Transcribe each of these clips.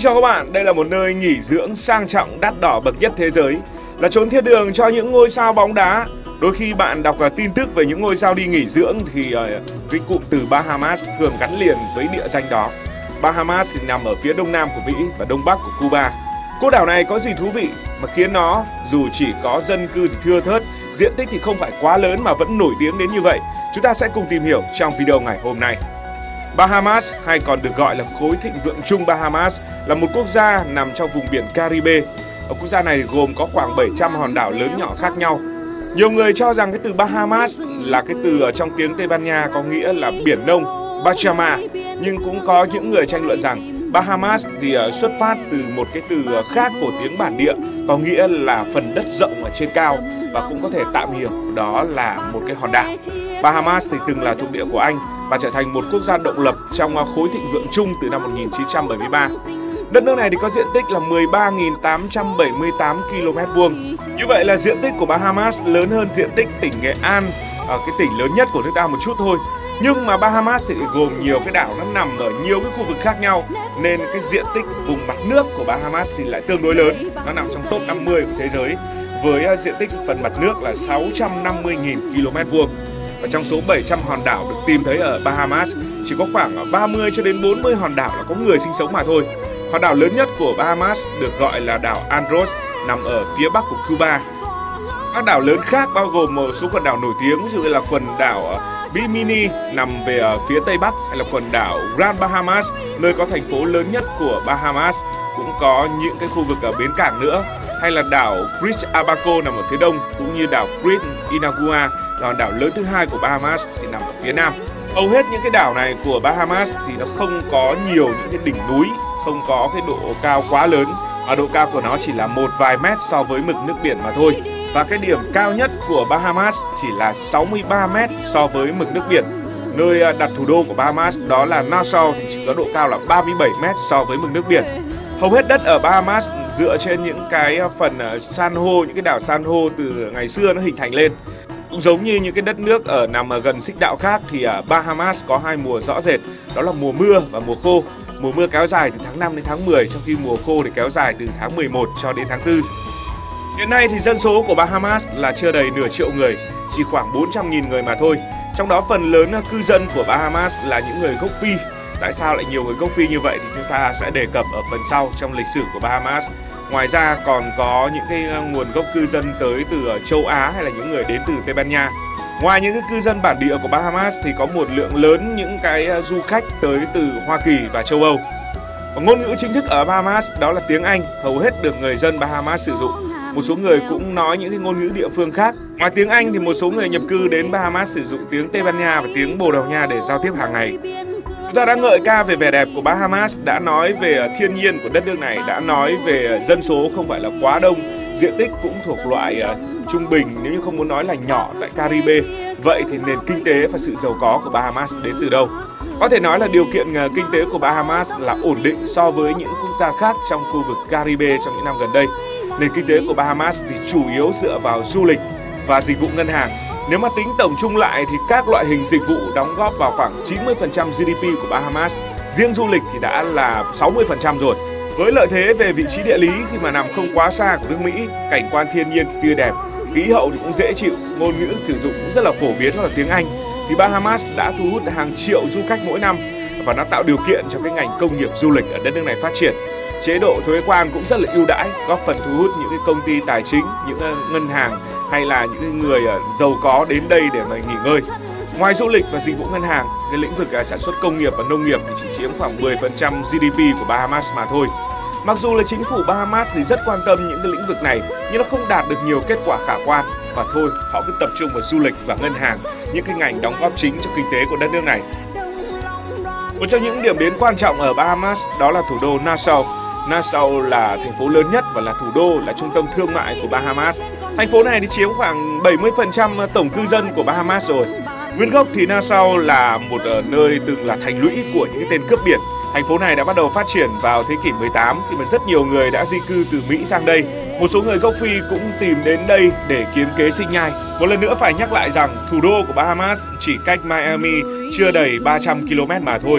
chào các bạn, đây là một nơi nghỉ dưỡng sang trọng đắt đỏ bậc nhất thế giới, là chốn thiên đường cho những ngôi sao bóng đá. Đôi khi bạn đọc tin tức về những ngôi sao đi nghỉ dưỡng thì cái cụm từ Bahamas thường gắn liền với địa danh đó. Bahamas thì nằm ở phía đông nam của Mỹ và đông bắc của Cuba. Cô đảo này có gì thú vị mà khiến nó dù chỉ có dân cư thì thưa thớt, diện tích thì không phải quá lớn mà vẫn nổi tiếng đến như vậy? Chúng ta sẽ cùng tìm hiểu trong video ngày hôm nay. Bahamas, hay còn được gọi là khối thịnh vượng chung Bahamas, là một quốc gia nằm trong vùng biển Caribe. Ở quốc gia này gồm có khoảng 700 hòn đảo lớn nhỏ khác nhau. Nhiều người cho rằng cái từ Bahamas là cái từ ở trong tiếng Tây Ban Nha có nghĩa là biển Đông, Bahama, nhưng cũng có những người tranh luận rằng Bahamas thì xuất phát từ một cái từ khác của tiếng bản địa, có nghĩa là phần đất rộng ở trên cao, và cũng có thể tạm hiểu đó là một cái hòn đảo. Bahamas thì từng là thuộc địa của Anh và trở thành một quốc gia độc lập trong khối thịnh vượng chung từ năm 1973. Đất nước này thì có diện tích là 13.878 km². Như vậy là diện tích của Bahamas lớn hơn diện tích tỉnh Nghệ An, cái tỉnh lớn nhất của nước ta một chút thôi. Nhưng mà Bahamas thì gồm nhiều cái đảo, nó nằm ở nhiều cái khu vực khác nhau, nên cái diện tích vùng mặt nước của Bahamas thì lại tương đối lớn. Nó nằm trong top 50 của thế giới với diện tích phần mặt nước là 650.000 km². Và trong số 700 hòn đảo được tìm thấy ở Bahamas, chỉ có khoảng 30 cho đến 40 hòn đảo là có người sinh sống mà thôi. Hòn đảo lớn nhất của Bahamas được gọi là đảo Andros, nằm ở phía bắc của Cuba. Các đảo lớn khác bao gồm một số quần đảo nổi tiếng, ví dụ như là quần đảo Bimini nằm về ở phía tây bắc, hay là quần đảo Grand Bahamas, nơi có thành phố lớn nhất của Bahamas, cũng có những cái khu vực ở bến cảng nữa, hay là đảo Chris Abaco nằm ở phía đông, cũng như đảo Chris Inagua là hòn đảo lớn thứ hai của Bahamas thì nằm ở phía nam. Hầu hết những cái đảo này của Bahamas thì nó không có nhiều những cái đỉnh núi, không có cái độ cao quá lớn, và độ cao của nó chỉ là một vài mét so với mực nước biển mà thôi. Và cái điểm cao nhất của Bahamas chỉ là 63 mét so với mực nước biển. Nơi đặt thủ đô của Bahamas đó là Nassau thì chỉ có độ cao là 37 mét so với mực nước biển. Hầu hết đất ở Bahamas dựa trên những cái phần san hô, những cái đảo san hô từ ngày xưa nó hình thành lên. Cũng giống như những cái đất nước nằm gần xích đạo khác thì Bahamas có hai mùa rõ rệt, đó là mùa mưa và mùa khô. Mùa mưa kéo dài từ tháng 5 đến tháng 10, trong khi mùa khô thì kéo dài từ tháng 11 cho đến tháng 4. Hiện nay thì dân số của Bahamas là chưa đầy nửa triệu người, chỉ khoảng 400.000 người mà thôi. Trong đó phần lớn cư dân của Bahamas là những người gốc Phi. Tại sao lại nhiều người gốc Phi như vậy thì chúng ta sẽ đề cập ở phần sau trong lịch sử của Bahamas. Ngoài ra còn có những cái nguồn gốc cư dân tới từ châu Á, hay là những người đến từ Tây Ban Nha. Ngoài những cái cư dân bản địa của Bahamas thì có một lượng lớn những cái du khách tới từ Hoa Kỳ và châu Âu. Và ngôn ngữ chính thức ở Bahamas đó là tiếng Anh, hầu hết được người dân Bahamas sử dụng. Một số người cũng nói những cái ngôn ngữ địa phương khác. Ngoài tiếng Anh thì một số người nhập cư đến Bahamas sử dụng tiếng Tây Ban Nha và tiếng Bồ Đào Nha để giao tiếp hàng ngày. Chúng ta đã ngợi ca về vẻ đẹp của Bahamas, đã nói về thiên nhiên của đất nước này, đã nói về dân số không phải là quá đông, diện tích cũng thuộc loại trung bình, nếu như không muốn nói là nhỏ tại Caribe. Vậy thì nền kinh tế và sự giàu có của Bahamas đến từ đâu? Có thể nói là điều kiện kinh tế của Bahamas là ổn định so với những quốc gia khác trong khu vực Caribe trong những năm gần đây. Nền kinh tế của Bahamas thì chủ yếu dựa vào du lịch và dịch vụ ngân hàng. Nếu mà tính tổng chung lại thì các loại hình dịch vụ đóng góp vào khoảng 90% GDP của Bahamas. Riêng du lịch thì đã là 60% rồi. Với lợi thế về vị trí địa lý khi mà nằm không quá xa của nước Mỹ, cảnh quan thiên nhiên thì tươi đẹp, khí hậu thì cũng dễ chịu, ngôn ngữ sử dụng cũng rất là phổ biến là tiếng Anh, thì Bahamas đã thu hút hàng triệu du khách mỗi năm và nó tạo điều kiện cho cái ngành công nghiệp du lịch ở đất nước này phát triển. Chế độ thuế quan cũng rất là ưu đãi, góp phần thu hút những cái công ty tài chính, những ngân hàng hay là những người giàu có đến đây để mà nghỉ ngơi. Ngoài du lịch và dịch vụ ngân hàng, cái lĩnh vực sản xuất công nghiệp và nông nghiệp thì chỉ chiếm khoảng 10% GDP của Bahamas mà thôi. Mặc dù là chính phủ Bahamas thì rất quan tâm những cái lĩnh vực này, nhưng nó không đạt được nhiều kết quả khả quan. Và thôi, họ cứ tập trung vào du lịch và ngân hàng, những cái ngành đóng góp chính cho kinh tế của đất nước này. Một trong những điểm đến quan trọng ở Bahamas đó là thủ đô Nassau. Nassau là thành phố lớn nhất và là thủ đô, là trung tâm thương mại của Bahamas. Thành phố này thì chiếm khoảng 70% tổng cư dân của Bahamas rồi. Nguyên gốc thì Nassau là một nơi từng là thành lũy của những cái tên cướp biển. Thành phố này đã bắt đầu phát triển vào thế kỷ 18 khi mà rất nhiều người đã di cư từ Mỹ sang đây. Một số người gốc Phi cũng tìm đến đây để kiếm kế sinh nhai. Một lần nữa phải nhắc lại rằng thủ đô của Bahamas chỉ cách Miami chưa đầy 300 km mà thôi.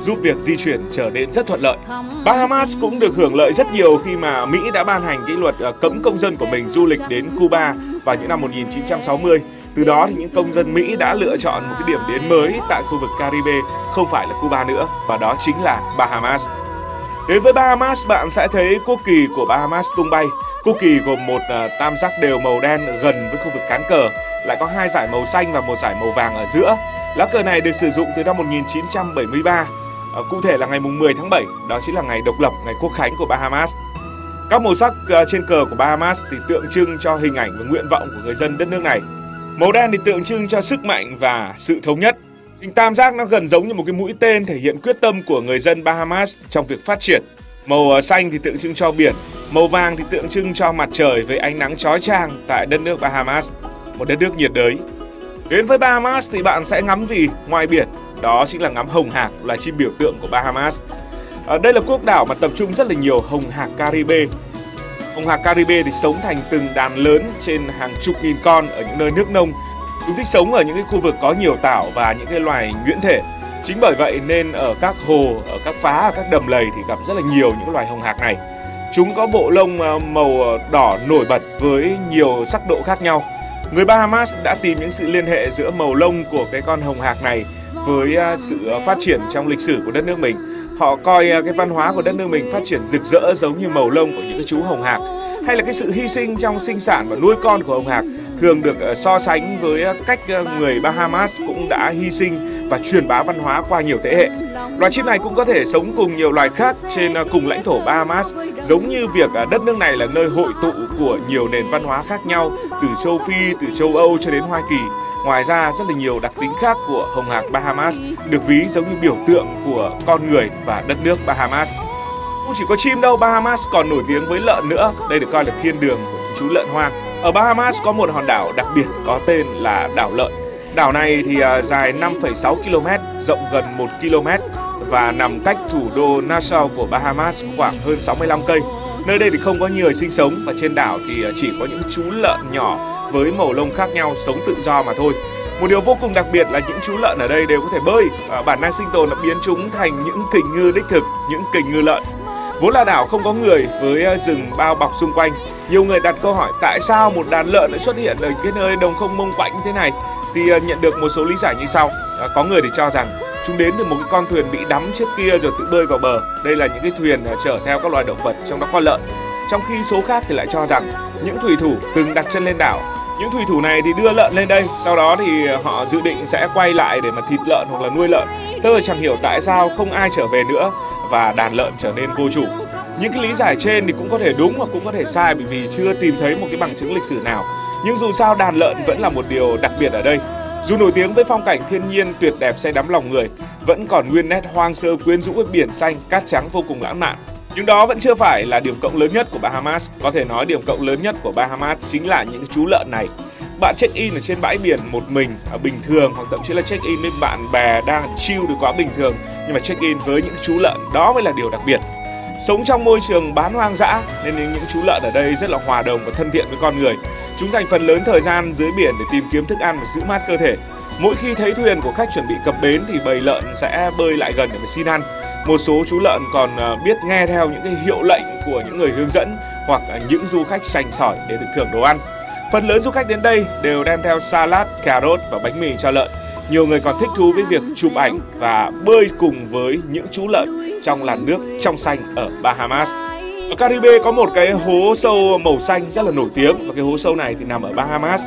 giúp việc di chuyển trở nên rất thuận lợi. Bahamas cũng được hưởng lợi rất nhiều khi mà Mỹ đã ban hành cái luật cấm công dân của mình du lịch đến Cuba vào những năm 1960. Từ đó thì những công dân Mỹ đã lựa chọn một cái điểm đến mới tại khu vực Caribe, không phải là Cuba nữa, và đó chính là Bahamas. Đến với Bahamas, bạn sẽ thấy quốc kỳ của Bahamas tung bay. Quốc kỳ gồm một tam giác đều màu đen gần với khu vực cán cờ, lại có 2 dải màu xanh và một dải màu vàng ở giữa. Lá cờ này được sử dụng từ năm 1973, cụ thể là ngày 10 tháng 7, đó chính là ngày độc lập, ngày quốc khánh của Bahamas. Các màu sắc trên cờ của Bahamas thì tượng trưng cho hình ảnh và nguyện vọng của người dân đất nước này. Màu đen thì tượng trưng cho sức mạnh và sự thống nhất. Hình tam giác nó gần giống như một cái mũi tên thể hiện quyết tâm của người dân Bahamas trong việc phát triển. Màu xanh thì tượng trưng cho biển, màu vàng thì tượng trưng cho mặt trời với ánh nắng chói chang tại đất nước Bahamas, một đất nước nhiệt đới. Đến với Bahamas thì bạn sẽ ngắm gì ngoài biển? Đó chính là ngắm hồng hạc, là chim biểu tượng của Bahamas. Đây là quốc đảo mà tập trung rất là nhiều hồng hạc Caribe. Hồng hạc Caribe thì sống thành từng đàn lớn trên hàng chục nghìn con ở những nơi nước nông. Chúng thích sống ở những cái khu vực có nhiều tảo và những cái loài nhuyễn thể. Chính bởi vậy nên ở các hồ, ở các phá, ở các đầm lầy thì gặp rất là nhiều những loài hồng hạc này. Chúng có bộ lông màu đỏ nổi bật với nhiều sắc độ khác nhau. Người Bahamas đã tìm những sự liên hệ giữa màu lông của cái con hồng hạc này với sự phát triển trong lịch sử của đất nước mình. Họ coi cái văn hóa của đất nước mình phát triển rực rỡ giống như màu lông của những cái chú hồng hạc, hay là cái sự hy sinh trong sinh sản và nuôi con của hồng hạc thường được so sánh với cách người Bahamas cũng đã hy sinh và truyền bá văn hóa qua nhiều thế hệ. Loài chim này cũng có thể sống cùng nhiều loài khác trên cùng lãnh thổ Bahamas, giống như việc đất nước này là nơi hội tụ của nhiều nền văn hóa khác nhau, từ châu Phi, từ châu Âu cho đến Hoa Kỳ. Ngoài ra, rất là nhiều đặc tính khác của hồng hạc Bahamas được ví giống như biểu tượng của con người và đất nước Bahamas. Không chỉ có chim đâu, Bahamas còn nổi tiếng với lợn nữa. Đây được coi là thiên đường của những chú lợn hoang. Ở Bahamas có một hòn đảo đặc biệt có tên là đảo lợn. Đảo này thì dài 5,6 km, rộng gần 1 km và nằm cách thủ đô Nassau của Bahamas khoảng hơn 65 cây. Nơi đây thì không có người sinh sống và trên đảo thì chỉ có những chú lợn nhỏ với màu lông khác nhau sống tự do mà thôi. Một điều vô cùng đặc biệt là những chú lợn ở đây đều có thể bơi. Bản năng sinh tồn đã biến chúng thành những kình ngư đích thực, những kình ngư lợn. Vốn là đảo không có người với rừng bao bọc xung quanh. Nhiều người đặt câu hỏi tại sao một đàn lợn lại xuất hiện ở cái nơi đồng không mông quạnh như thế này, thì nhận được một số lý giải như sau. Có người thì cho rằng chúng đến từ một cái con thuyền bị đắm trước kia rồi tự bơi vào bờ. Đây là những cái thuyền chở theo các loài động vật, trong đó có lợn. Trong khi số khác thì lại cho rằng những thủy thủ từng đặt chân lên đảo. Những thủy thủ này thì đưa lợn lên đây, sau đó thì họ dự định sẽ quay lại để mà thịt lợn hoặc là nuôi lợn. Tôi chẳng hiểu tại sao không ai trở về nữa và đàn lợn trở nên vô chủ. Những cái lý giải trên thì cũng có thể đúng hoặc cũng có thể sai, bởi vì chưa tìm thấy một cái bằng chứng lịch sử nào. Nhưng dù sao đàn lợn vẫn là một điều đặc biệt ở đây. Dù nổi tiếng với phong cảnh thiên nhiên tuyệt đẹp say đắm lòng người, vẫn còn nguyên nét hoang sơ quyến rũ với biển xanh, cát trắng vô cùng lãng mạn. Nhưng đó vẫn chưa phải là điểm cộng lớn nhất của Bahamas. Có thể nói điểm cộng lớn nhất của Bahamas chính là những chú lợn này. Bạn check-in ở trên bãi biển một mình bình thường, hoặc thậm chí là check-in với bạn bè đang chill được quá bình thường, nhưng mà check-in với những chú lợn, đó mới là điều đặc biệt. Sống trong môi trường bán hoang dã nên những chú lợn ở đây rất là hòa đồng và thân thiện với con người. Chúng dành phần lớn thời gian dưới biển để tìm kiếm thức ăn và giữ mát cơ thể. Mỗi khi thấy thuyền của khách chuẩn bị cập bến thì bầy lợn sẽ bơi lại gần để mà xin ăn. Một số chú lợn còn biết nghe theo những cái hiệu lệnh của những người hướng dẫn hoặc những du khách sành sỏi để được thưởng đồ ăn. Phần lớn du khách đến đây đều đem theo salad, cà rốt và bánh mì cho lợn. Nhiều người còn thích thú với việc chụp ảnh và bơi cùng với những chú lợn trong làn nước trong xanh ở Bahamas. Ở Caribe có một cái hố sâu màu xanh rất là nổi tiếng, và cái hố sâu này thì nằm ở Bahamas.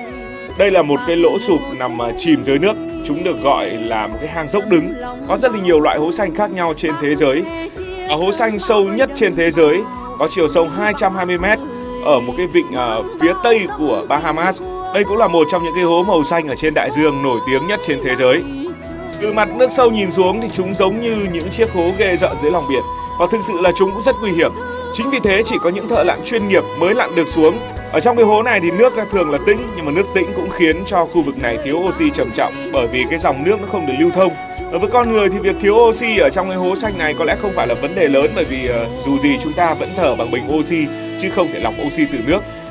Đây là một cái lỗ sụp nằm chìm dưới nước. Chúng được gọi là một cái hang dốc đứng. Có rất là nhiều loại hố xanh khác nhau trên thế giới. Ở hố xanh sâu nhất trên thế giới có chiều sâu 220 m ở một cái vịnh phía tây của Bahamas. Đây cũng là một trong những cái hố màu xanh ở trên đại dương nổi tiếng nhất trên thế giới. Từ mặt nước sâu nhìn xuống thì chúng giống như những chiếc hố ghê rợn dưới lòng biển, và thực sự là chúng cũng rất nguy hiểm. Chính vì thế chỉ có những thợ lặn chuyên nghiệp mới lặn được xuống. Ở trong cái hố này thì nước thường là tĩnh, nhưng mà nước tĩnh cũng khiến cho khu vực này thiếu oxy trầm trọng, bởi vì cái dòng nước nó không được lưu thông. Đối với con người thì việc thiếu oxy ở trong cái hố xanh này có lẽ không phải là vấn đề lớn, bởi vì dù gì chúng ta vẫn thở bằng bình oxy chứ không thể lọc oxy từ nước.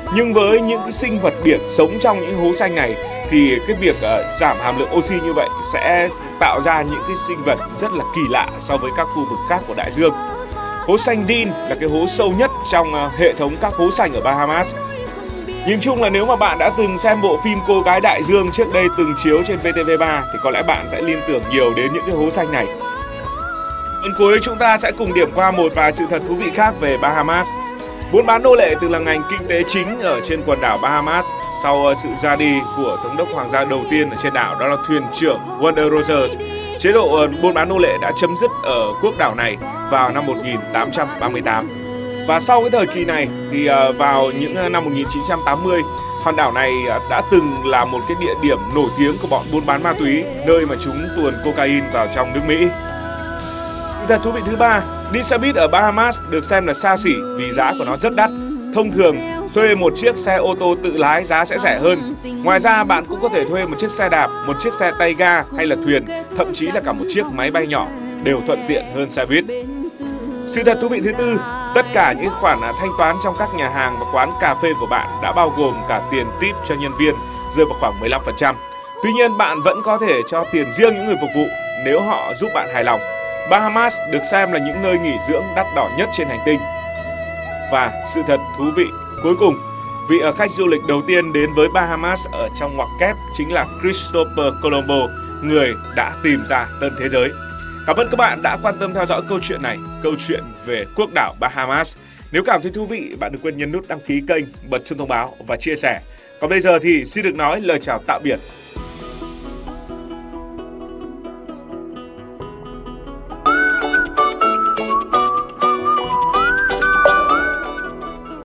Nhưng với những cái sinh vật biển sống trong những hố xanh này thì cái việc giảm hàm lượng oxy như vậy sẽ tạo ra những cái sinh vật rất là kỳ lạ so với các khu vực khác của đại dương. Hố xanh Dean là cái hố sâu nhất trong hệ thống các hố xanh ở Bahamas. Nhìn chung là nếu mà bạn đã từng xem bộ phim Cô gái đại dương trước đây từng chiếu trên VTV3 thì có lẽ bạn sẽ liên tưởng nhiều đến những cái hố xanh này. Phần cuối chúng ta sẽ cùng điểm qua một vài sự thật thú vị khác về Bahamas. Buôn bán nô lệ từng là ngành kinh tế chính ở trên quần đảo Bahamas sau sự ra đi của thống đốc hoàng gia đầu tiên ở trên đảo, đó là thuyền trưởng Wonder Rogers. Chế độ buôn bán nô lệ đã chấm dứt ở quốc đảo này vào năm 1838. Và sau cái thời kỳ này thì vào những năm 1980, hòn đảo này đã từng là một cái địa điểm nổi tiếng của bọn buôn bán ma túy, nơi mà chúng tuồn cocaine vào trong nước Mỹ. Sự thật thú vị thứ ba, đi xe buýt ở Bahamas được xem là xa xỉ vì giá của nó rất đắt. Thông thường, thuê một chiếc xe ô tô tự lái giá sẽ rẻ hơn. Ngoài ra, bạn cũng có thể thuê một chiếc xe đạp, một chiếc xe tay ga hay là thuyền, thậm chí là cả một chiếc máy bay nhỏ, đều thuận tiện hơn xe buýt. Sự thật thú vị thứ tư, tất cả những khoản thanh toán trong các nhà hàng và quán cà phê của bạn đã bao gồm cả tiền tip cho nhân viên, rơi vào khoảng 15%. Tuy nhiên, bạn vẫn có thể cho tiền riêng những người phục vụ nếu họ giúp bạn hài lòng. Bahamas được xem là những nơi nghỉ dưỡng đắt đỏ nhất trên hành tinh. Và sự thật thú vị cuối cùng, vị khách du lịch đầu tiên đến với Bahamas ở trong ngoặc kép chính là Christopher Colombo, người đã tìm ra tân thế giới. Cảm ơn các bạn đã quan tâm theo dõi câu chuyện này, câu chuyện về quốc đảo Bahamas. Nếu cảm thấy thú vị, bạn đừng quên nhấn nút đăng ký kênh, bật chuông thông báo và chia sẻ. Còn bây giờ thì xin được nói lời chào tạm biệt